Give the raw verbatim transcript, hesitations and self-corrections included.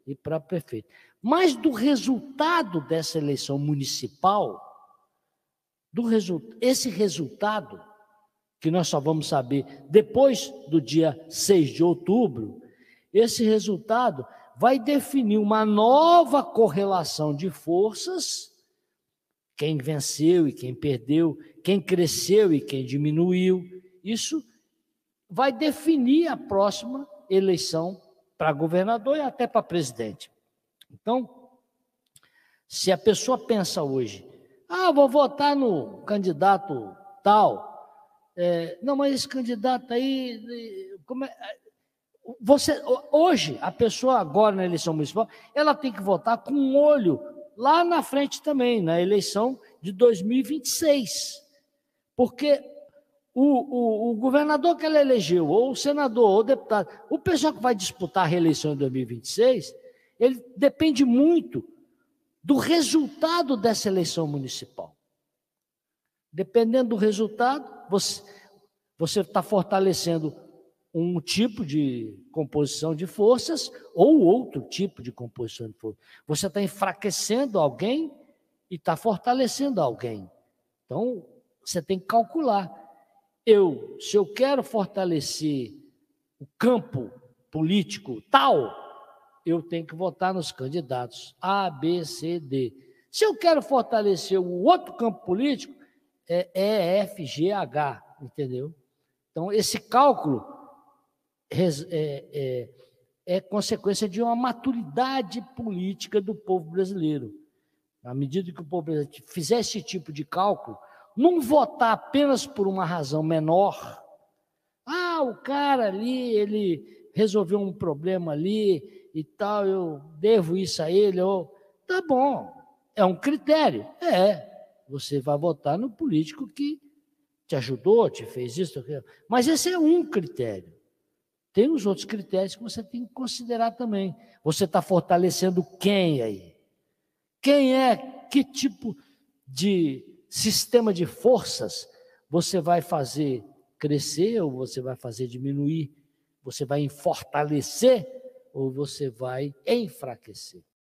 e para prefeito. Mas do resultado dessa eleição municipal, do resu esse resultado, que nós só vamos saber depois do dia seis de outubro, esse resultado vai definir uma nova correlação de forças, quem venceu e quem perdeu, quem cresceu e quem diminuiu. Isso vai definir a próxima eleição para governador e até para presidente. Então, se a pessoa pensa hoje, ah, vou votar no candidato tal, é, não, mas esse candidato aí, como é? Você, hoje, a pessoa agora na eleição municipal, ela tem que votar com um olho lá na frente também, na eleição de dois mil e vinte e seis. Porque o, o, o governador que ela elegeu, ou o senador, ou o deputado, o pessoal que vai disputar a reeleição em dois mil e vinte e seis, ele depende muito do resultado dessa eleição municipal. Dependendo do resultado, você você está fortalecendo um tipo de composição de forças ou outro tipo de composição de forças. Você está enfraquecendo alguém e está fortalecendo alguém. Então, você tem que calcular. Eu, se eu quero fortalecer o campo político tal, eu tenho que votar nos candidatos A, B, C, D. Se eu quero fortalecer o outro campo político, é E, F, G, H, entendeu? Então, esse cálculo é, é, é consequência de uma maturidade política do povo brasileiro. À medida que o povo brasileiro fizer esse tipo de cálculo, não votar apenas por uma razão menor. Ah, o cara ali, ele resolveu um problema ali e tal, eu devo isso a ele. Ou... Tá bom, é um critério. É, você vai votar no político que te ajudou, te fez isso, aquilo. Mas esse é um critério. Tem os outros critérios que você tem que considerar também. Você está fortalecendo quem aí? Quem é, que tipo de sistema de forças você vai fazer crescer ou você vai fazer diminuir? Você vai fortalecer ou você vai enfraquecer?